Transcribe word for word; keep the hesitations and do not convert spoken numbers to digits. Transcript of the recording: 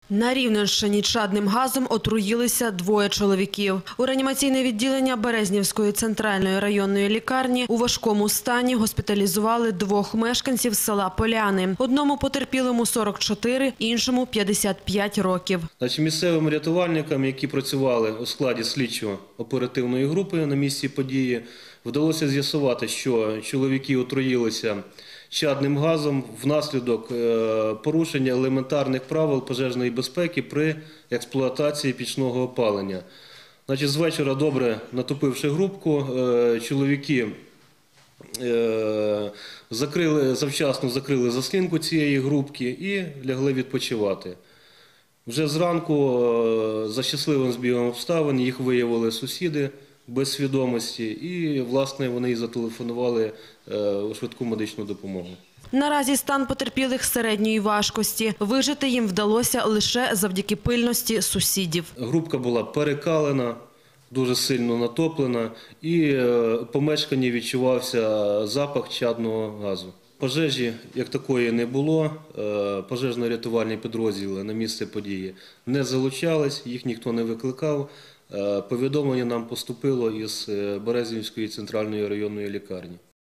На Рівненщині чадним газом отруїлися двоє чоловіків. У реанімаційне відділення Березнівської центральної районної лікарні у важкому стані госпіталізували двох мешканців села Поляни. Одному потерпілому сорок чотири, іншому п'ятдесят п'ять років. Значить, місцевим рятувальникам, які працювали у складі слідчо-оперативної групи на місці події, вдалося з'ясувати, що чоловіки отруїлися чадним газом внаслідок порушення елементарних правил пожежної безпеки при експлуатації пічного опалення. Значить, з вечора, добре натопивши грубку, чоловіки закрили, завчасно закрили заслінку цієї грубки і лягли відпочивати. Вже зранку, за щасливим збігом обставин, їх виявили сусіди без свідомості і, власне, вони і зателефонували у швидку медичну допомогу. Наразі стан потерпілих середньої важкості. Вижити їм вдалося лише завдяки пильності сусідів. Грубка була перекалена, дуже сильно натоплена і в помешканні відчувався запах чадного газу. Пожежі як такої не було, пожежно-рятувальні підрозділи на місце події не залучались, їх ніхто не викликав. Повідомлення нам поступило із Березнівської центральної районної лікарні.